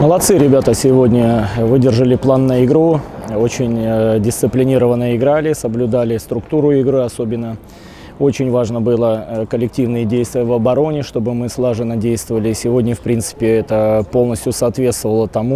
Молодцы ребята сегодня, выдержали план на игру, очень дисциплинированно играли, соблюдали структуру игры особенно. Очень важно было коллективные действия в обороне, чтобы мы слаженно действовали. Сегодня, в принципе, это полностью соответствовало тому,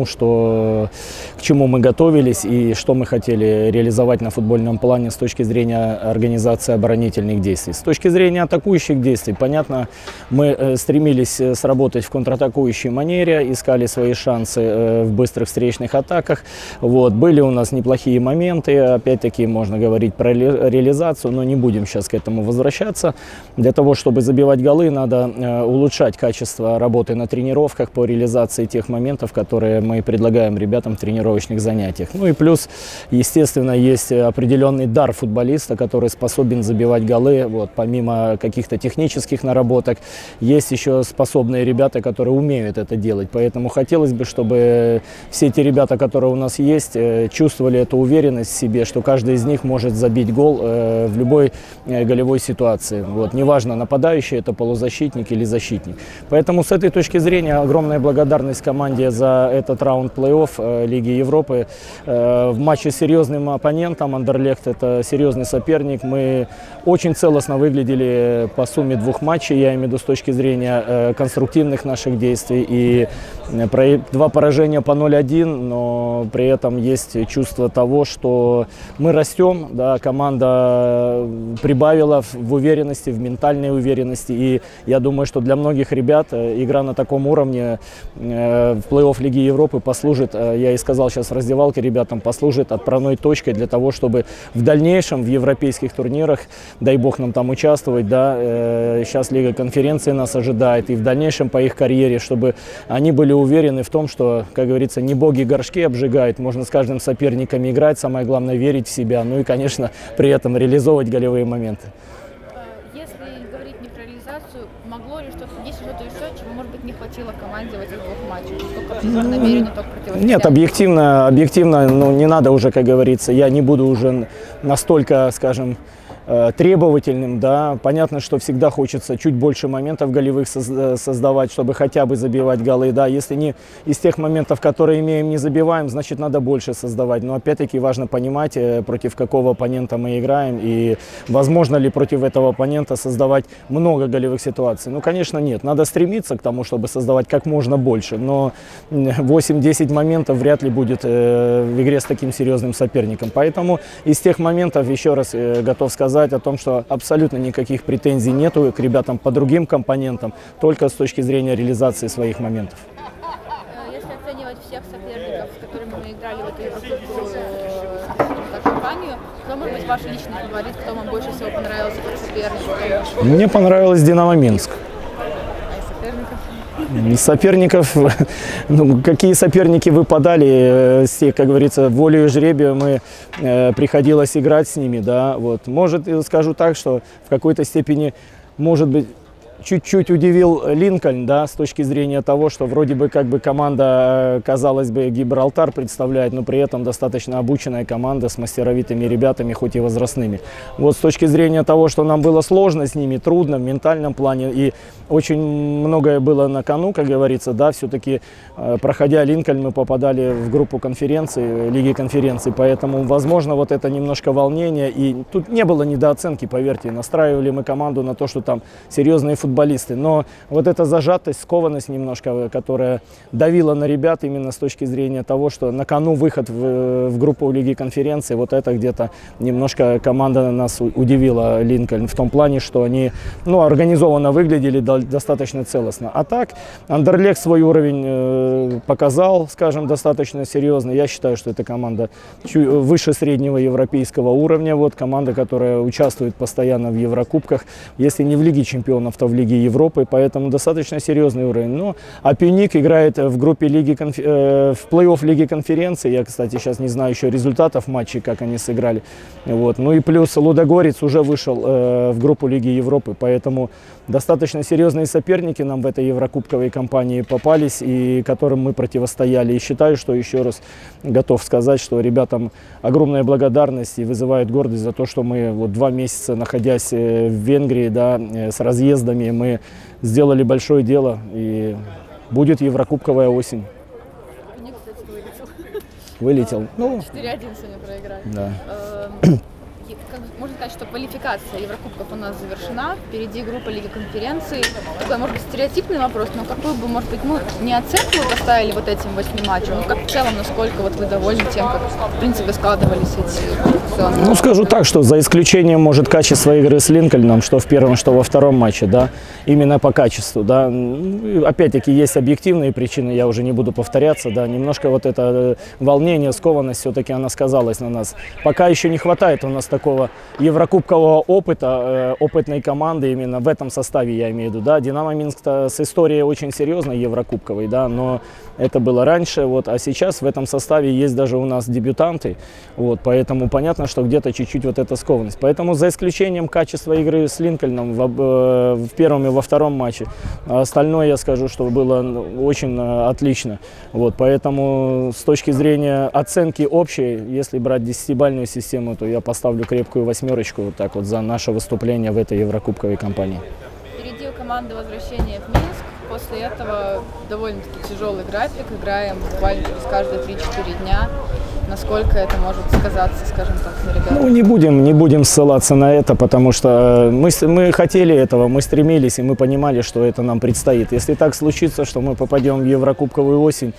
к чему мы готовились и что мы хотели реализовать на футбольном плане с точки зрения организации оборонительных действий. С точки зрения атакующих действий, понятно, мы стремились сработать в контратакующей манере, искали свои шансы в быстрых встречных атаках. Были у нас неплохие моменты, опять-таки можно говорить про реализацию, но не будем сейчас к этому возвращаться. Для того, чтобы забивать голы, надо улучшать качество работы на тренировках по реализации тех моментов, которые мы предлагаем ребятам в тренировочных занятиях. Ну и плюс, естественно, есть определенный дар футболиста, который способен забивать голы. Помимо каких-то технических наработок, есть еще способные ребята, которые умеют это делать. Поэтому хотелось бы, чтобы все эти ребята, которые у нас есть, чувствовали эту уверенность в себе, что каждый из них может забить гол в любой голевой ситуации. Неважно, нападающий это полузащитник или защитник. Поэтому с этой точки зрения огромная благодарность команде за этот раунд плей-офф Лиги Европы. В матче с серьезным оппонентом, Андерлехт это серьезный соперник. Мы очень целостно выглядели по сумме двух матчей, я имею в виду с точки зрения конструктивных наших действий. И два поражения по 0-1, но при этом есть чувство того, что мы растем, да, команда прибавила в уверенности, в ментальной уверенности. И я думаю, что для многих ребят игра на таком уровне в плей-офф Лиги Европы послужит, я и сказал сейчас в раздевалке ребятам, послужит отправной точкой для того, чтобы в дальнейшем в европейских турнирах, дай бог нам там участвовать, да, сейчас Лига конференции нас ожидает, и в дальнейшем по их карьере, чтобы они были уверены в том, что, как говорится, не боги горшки обжигают, можно с каждым соперником играть, самое главное верить в себя, ну и, конечно, при этом реализовывать голевые моменты. Если говорить не про реализацию, могло ли что-то, есть что-то еще, чего, может быть, не хватило команде в этих двух матчах? Только намеренно, только противостояние? Нет, объективно, не надо уже, как говорится, я не буду уже настолько, скажем, требовательным, да, понятно, что всегда хочется чуть больше моментов голевых создавать, чтобы хотя бы забивать голы, да, если не из тех моментов, которые имеем, не забиваем, значит, надо больше создавать, но опять-таки важно понимать, против какого оппонента мы играем и возможно ли против этого оппонента создавать много голевых ситуаций. Ну, конечно, нет, надо стремиться к тому, чтобы создавать как можно больше, но 8-10 моментов вряд ли будет в игре с таким серьезным соперником, поэтому из тех моментов, еще раз готов сказать, о том, что абсолютно никаких претензий нету к ребятам по другим компонентам, только с точки зрения реализации своих моментов. Если оценивать всех соперников, с которыми мы играли в эту кампанию, кто, может быть, ваш личный фаворит, кто вам больше всего понравился как соперник? Мне понравилось «Динамо Минск». Соперников, ну, какие соперники выпадали, как говорится, волею жребия мы приходилось играть с ними, да, Может, скажу так, что в какой-то степени, может быть, чуть-чуть удивил Линкольн, да, с точки зрения того, что вроде бы как бы команда, казалось бы, Гибралтар представляет, но при этом достаточно обученная команда с мастеровитыми ребятами, хоть и возрастными. С точки зрения того, что нам было сложно с ними, трудно в ментальном плане, и очень многое было на кону, как говорится, да, все-таки, проходя Линкольн, мы попадали в группу конференции, Лиги конференций, поэтому, возможно, это немножко волнение, и тут не было недооценки, поверьте, настраивали мы команду на то, что там серьезные футболисты, но эта зажатость, скованность немножко, которая давила на ребят именно с точки зрения того, что на кону выход в группу Лиги конференции, это где-то немножко команда нас удивила, Линкольн, в том плане, что они, организованно выглядели достаточно целостно. А так, Андерлехт свой уровень показал, скажем, достаточно серьезно. Я считаю, что это команда выше среднего европейского уровня, команда, которая участвует постоянно в Еврокубках, если не в Лиге чемпионов, то в Лиге Европы, поэтому достаточно серьезный уровень. Но Апюник играет в группе в плей-офф Лиги конференции. Я, кстати, сейчас не знаю еще результатов матчей, как они сыграли. Ну и плюс Лудогорец уже вышел в группу Лиги Европы, поэтому достаточно серьезные соперники нам в этой еврокубковой кампании попались, и которым мы противостояли. И считаю, что, еще раз готов сказать, что ребятам огромная благодарность и вызывает гордость за то, что мы 2 месяца, находясь в Венгрии, да, с разъездами, мы сделали большое дело, и будет еврокубковая осень. Вылетел. Ну, 4-1 сегодня проиграли. да. Можно сказать, что квалификация Еврокубков у нас завершена, впереди группа Лиги конференций. Такой, может быть, стереотипный вопрос, но какую бы, может быть, не оценку вы поставили вот этим 8 матчам, но как в целом, насколько вот вы довольны тем, как, в принципе, складывались эти сезоны? Ну, скажу так, что за исключением, может, качества игры с Линкольном, что в первом, что во втором матче, да, именно по качеству, да. Опять-таки, есть объективные причины, я уже не буду повторяться, да, немножко вот это волнение, скованность, все-таки она сказалась на нас. Пока еще не хватает у нас такого еврокубкового опыта, опытной команды именно в этом составе, я имею в виду, да. Динамо Минск с историей очень серьезной еврокубковой, да, но это было раньше, вот, а сейчас в этом составе есть даже у нас дебютанты, вот, поэтому понятно, что где-то чуть-чуть вот эта скованность. Поэтому за исключением качества игры с Линкольном в первом и во втором матче, остальное я скажу, что было очень отлично, вот, поэтому с точки зрения оценки общей, если брать 10-бальную систему, то я поставлю крепкую 8 вот так вот за наше выступление в этой еврокубковой кампании. Впереди у команды возвращение в Минск. После этого довольно-таки тяжелый график. Играем буквально через каждые 3-4 дня. Насколько это может сказаться, скажем так, на ребятах? Ну, не будем ссылаться на это, потому что мы хотели этого, мы стремились, и мы понимали, что это нам предстоит. Если так случится, что мы попадем в еврокубковую осень,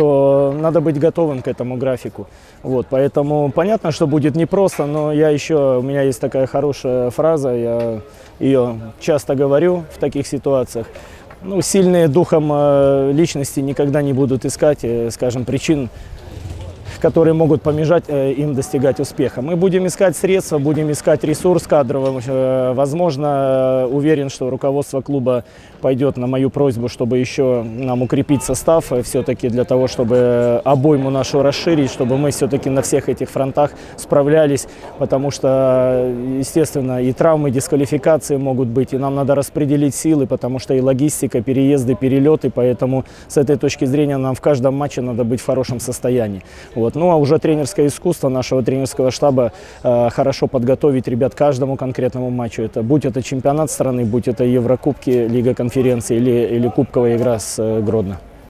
то надо быть готовым к этому графику. Вот, поэтому понятно, что будет непросто, но у меня есть такая хорошая фраза, я ее часто говорю в таких ситуациях. Ну, сильные духом личности никогда не будут искать, скажем, причин, которые могут помешать им достигать успеха. Мы будем искать средства, будем искать ресурс кадровый. Возможно, уверен, что руководство клуба пойдет на мою просьбу, чтобы еще нам укрепить состав, все-таки для того, чтобы обойму нашу расширить, чтобы мы все-таки на всех этих фронтах справлялись, потому что, естественно, и травмы, и дисквалификации могут быть, и нам надо распределить силы, потому что и логистика, переезды, перелеты, поэтому с этой точки зрения нам в каждом матче надо быть в хорошем состоянии. Вот. Ну а уже тренерское искусство нашего тренерского штаба хорошо подготовить ребят к каждому конкретному матчу. Будь это чемпионат страны, будь это Еврокубки, Лига конференции или кубковая игра с Гродно.